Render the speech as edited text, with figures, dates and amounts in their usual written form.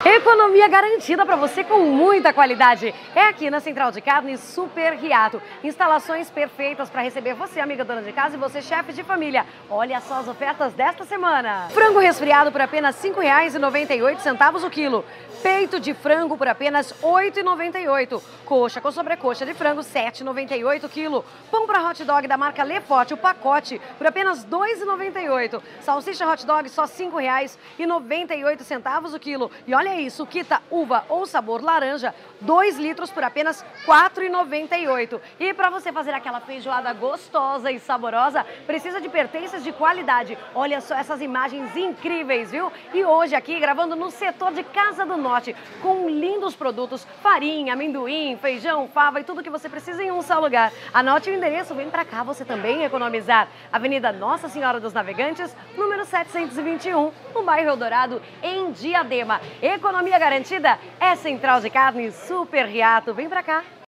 Economia garantida para você com muita qualidade. É aqui na Central de Carnes Super Riato. Instalações perfeitas para receber você, amiga dona de casa, e você, chefe de família. Olha só as ofertas desta semana. Frango resfriado por apenas R$ 5,98 o quilo. Peito de frango por apenas R$ 8,98. Coxa com sobrecoxa de frango, R$ 7,98 o quilo. Pão para hot dog da marca Leforte, o pacote, por apenas R$ 2,98. Salsicha hot dog só R$ 5,98 o quilo. E olha isso, suquita uva ou sabor laranja, 2 litros por apenas R$ 4,98. E para você fazer aquela feijoada gostosa e saborosa, precisa de pertences de qualidade. Olha só essas imagens incríveis, viu? E hoje aqui, gravando no setor de Casa do Norte, com lindos produtos, farinha, amendoim, feijão, fava e tudo que você precisa em um só lugar. Anote o endereço, vem para cá você também economizar. Avenida Nossa Senhora dos Navegantes, número 721, no bairro Eldorado, em Diadema. Economia garantida é Central de Carnes Super Riato. Vem pra cá.